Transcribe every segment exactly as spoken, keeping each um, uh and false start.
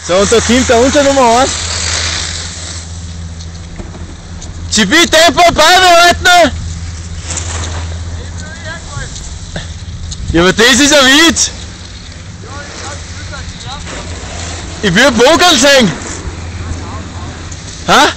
So, und da kommt der unser Nummer eins. G B, Tempo, Beine halten! Ja, aber das ist ein Witz! Ich will Vogel sehen! Hä?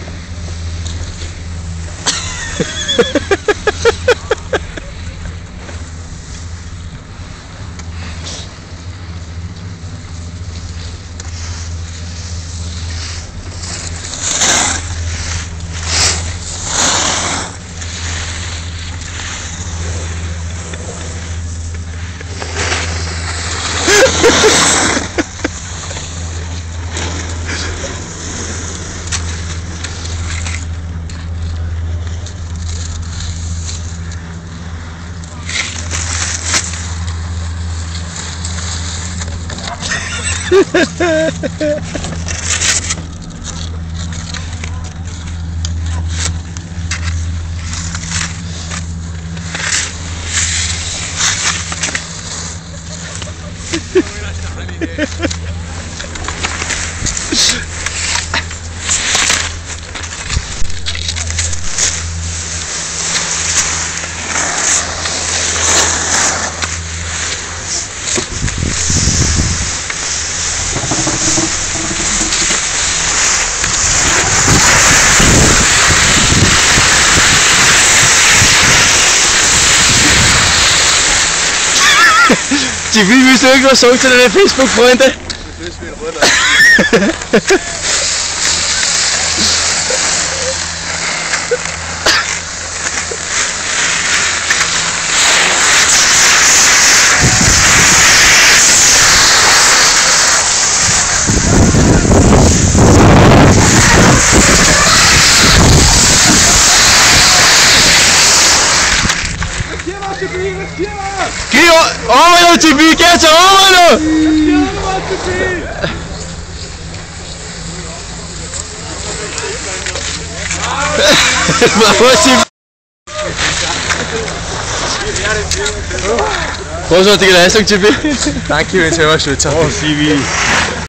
G B, willst du irgendwas sagen zu deinen Facebook-Freunden? Das ist mir runter. Geh, einmal noch, G B, geh jetzt einmal noch! Großartige Leistung, G B. Danke, wenn Sie einmal stolz sind. Oh, C V.